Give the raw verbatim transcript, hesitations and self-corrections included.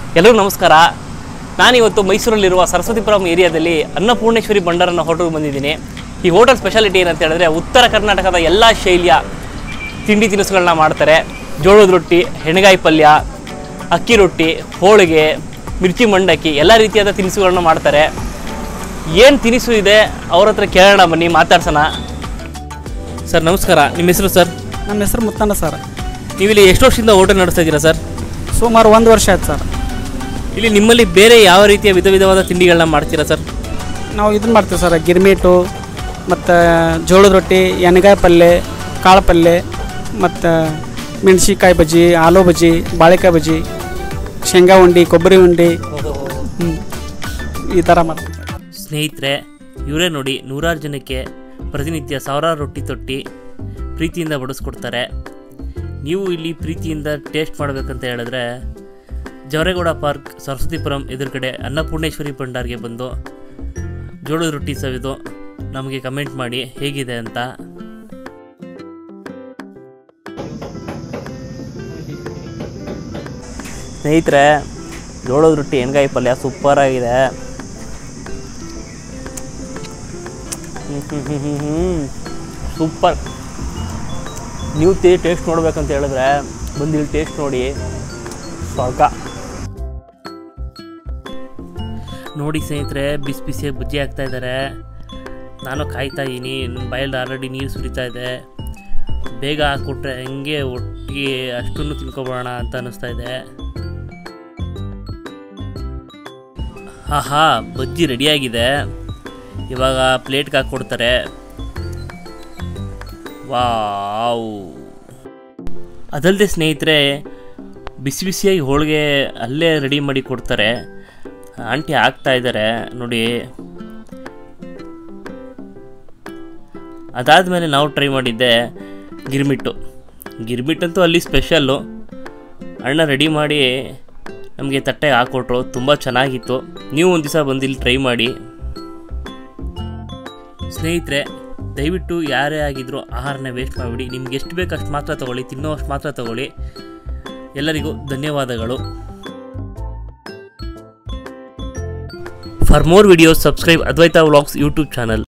ಎಲ್ಲರಿಗೂ ನಮಸ್ಕಾರ. ನಾನಿವತ್ತು ಮೈಸೂರಲ್ಲಿರುವ ಸರಸ್ವತಿಪುರಂ ಏರಿಯಾದಲ್ಲಿ ಅನ್ನಪೂರ್ಣೇಶ್ವರಿ ಭಂಡಾರನ ಹೋಟೆಲ್ಗೆ ಬಂದಿದ್ದೀನಿ. ಈ ಹೋಟೆಲ್ ಸ್ಪೆಷಾಲಿಟಿ ಏನಂತ ಹೇಳಿದ್ರೆ ಉತ್ತರ ಕರ್ನಾಟಕದ ಎಲ್ಲ ಶೈಲಿಯ ತಿಂಡಿ ತಿನಿಸುಗಳನ್ನ ಮಾಡ್ತಾರೆ. ಜೋಳದ ರೊಟ್ಟಿ, ಹೆಣಗಾಯಿ ಪಲ್ಯ, ಅಕ್ಕಿ ರೊಟ್ಟಿ, ಹೋಳಿಗೆ, ಮಿರ್ಚಿ ಮಂಡಕ್ಕಿ ಎಲ್ಲ ರೀತಿಯಾದ ತಿನಿಸುಗಳನ್ನ ಮಾಡ್ತಾರೆ. ಏನು ತಿನಿಸು ಇದೆ ಅವ್ರ ಹತ್ರ ಕೇಳೋಣ, ಬನ್ನಿ ಮಾತಾಡ್ಸೋಣ. ಸರ್ ನಮಸ್ಕಾರ, ನಿಮ್ಮ ಹೆಸರು ಸರ್? ನಮ್ಮ ಹೆಸರು ಮುತ್ತಣ್ಣ ಸರ್. ನೀವಿಲ್ಲಿ ಎಷ್ಟು ವರ್ಷದಿಂದ ಹೋಟೆಲ್ ನಡೆಸ್ತಾ ಇದ್ದೀರಾ ಸರ್? ಸುಮಾರು ಒಂದು ವರ್ಷ ಆಯ್ತು ಸರ್. ಇಲ್ಲಿ ನಿಮ್ಮಲ್ಲಿ ಬೇರೆ ಯಾವ ರೀತಿಯ ವಿಧ ವಿಧವಾದ ತಿಂಡಿಗಳನ್ನ ಮಾಡ್ತೀರಾ ಸರ್? ನಾವು ಇದನ್ನು ಮಾಡ್ತೀವಿ ಸರ್, ಗಿರ್ಮಿಟು ಮತ್ತು ಜೋಳದ ರೊಟ್ಟಿ, ಎಣ್ಗಾಯಿ ಪಲ್ಯ, ಕಾಳು ಪಲ್ಯ ಮತ್ತು ಮೆಣಸಿನ್ಕಾಯಿ ಬಜ್ಜಿ, ಆಲೂ ಬಜ್ಜಿ, ಬಾಳೆಕಾಯಿ ಬಜ್ಜಿ, ಶೇಂಗಾ ಉಂಡೆ, ಕೊಬ್ಬರಿ ಉಂಡೆ, ಈ ಥರ ಮಾಡ್ತೀವಿ. ಸ್ನೇಹಿತರೆ, ಇವರೇ ನೋಡಿ ನೂರಾರು ಜನಕ್ಕೆ ಪ್ರತಿನಿತ್ಯ ಸಾವಿರಾರು ರೊಟ್ಟಿ ತೊಟ್ಟಿ ಪ್ರೀತಿಯಿಂದ ಬಡಿಸ್ಕೊಡ್ತಾರೆ. ನೀವು ಇಲ್ಲಿ ಪ್ರೀತಿಯಿಂದ ಟೇಸ್ಟ್ ಮಾಡಬೇಕಂತ ಹೇಳಿದ್ರೆ ಜವರೇಗೌಡ ಪಾರ್ಕ್ ಸರಸ್ವತಿಪುರಂ ಎದುರುಗಡೆ ಅನ್ನಪೂರ್ಣೇಶ್ವರಿ ಭಂಡಾರ್ಗೆ ಬಂದು ಜೋಳದ ರೊಟ್ಟಿ ಸವಿದು ನಮಗೆ ಕಮೆಂಟ್ ಮಾಡಿ ಹೇಗಿದೆ ಅಂತ. ಸ್ನೇಹಿತರೆ, ಜೋಳದ ರೊಟ್ಟಿ ಎಣ್ಗಾಯಿ ಪಲ್ಯ ಸೂಪರ್ ಆಗಿದೆ. ಸೂಪರ್. ನೀವು ತಿ ಟೇಸ್ಟ್ ನೋಡ್ಬೇಕಂತ ಹೇಳಿದ್ರೆ ಬಂದು ಇಲ್ಲಿ ಟೇಸ್ಟ್ ನೋಡಿ, ಸ್ವರ್ಗ. ನೋಡಿ ಸ್ನೇಹಿತರೆ, ಬಿಸಿ ಬಿಸಿಯಾಗಿ ಬಜ್ಜಿ ಹಾಕ್ತಾ ಇದ್ದಾರೆ. ನಾನು ಕಾಯ್ತಾ ಇದ್ದೀನಿ, ನನ್ನ ಬಾಯಲ್ಲಿ ಆಲ್ರೆಡಿ ನೀರು ಸುರಿತಾ ಇದೆ. ಬೇಗ ಹಾಕ್ಕೊಟ್ರೆ ಹೆಂಗೆ ಒಟ್ಟಿಗೆ ಅಷ್ಟನ್ನು ತಿನ್ಕೊಬೋಣ ಅಂತ ಅನ್ನಿಸ್ತಾ ಇದೆ. ಆಹಾ, ಬಜ್ಜಿ ರೆಡಿಯಾಗಿದೆ. ಇವಾಗ ಪ್ಲೇಟ್ಗೆ ಹಾಕ್ಕೊಡ್ತಾರೆ. ವಾವ್. ಅದಲ್ಲದೆ ಸ್ನೇಹಿತರೆ, ಬಿಸಿ ಬಿಸಿಯಾಗಿ ಹೋಳಿಗೆ ಅಲ್ಲೇ ರೆಡಿ ಮಾಡಿ ಕೊಡ್ತಾರೆ. ಆಂಟಿ ಹಾಕ್ತಾ ಇದ್ದಾರೆ ನೋಡಿ. ಅದಾದಮೇಲೆ ನಾವು ಟ್ರೈ ಮಾಡಿದ್ದೆ ಗಿರ್ಮಿಟ್ಟು. ಗಿರ್ಮಿಟ್ಟಂತೂ ಅಲ್ಲಿ ಸ್ಪೆಷಲ್ಲು. ಅಣ್ಣ ರೆಡಿ ಮಾಡಿ ನಮಗೆ ತಟ್ಟೆಗೆ ಹಾಕ್ಕೊಟ್ರು. ತುಂಬ ಚೆನ್ನಾಗಿತ್ತು. ನೀವು ಒಂದು ದಿವಸ ಬಂದು ಇಲ್ಲಿ ಟ್ರೈ ಮಾಡಿ. ಸ್ನೇಹಿತರೆ, ದಯವಿಟ್ಟು ಯಾರೇ ಆಗಿದ್ರೂ ಆಹಾರನ ವೇಸ್ಟ್ ಮಾಡಿಬಿಡಿ. ನಿಮ್ಗೆ ಎಷ್ಟು ಬೇಕು ಅಷ್ಟು ಮಾತ್ರ ತೊಗೊಳ್ಳಿ, ತಿನ್ನೋ ಅಷ್ಟು ಮಾತ್ರ ತೊಗೊಳ್ಳಿ. ಎಲ್ಲರಿಗೂ ಧನ್ಯವಾದಗಳು. For more videos subscribe Advaita vlogs YouTube channel.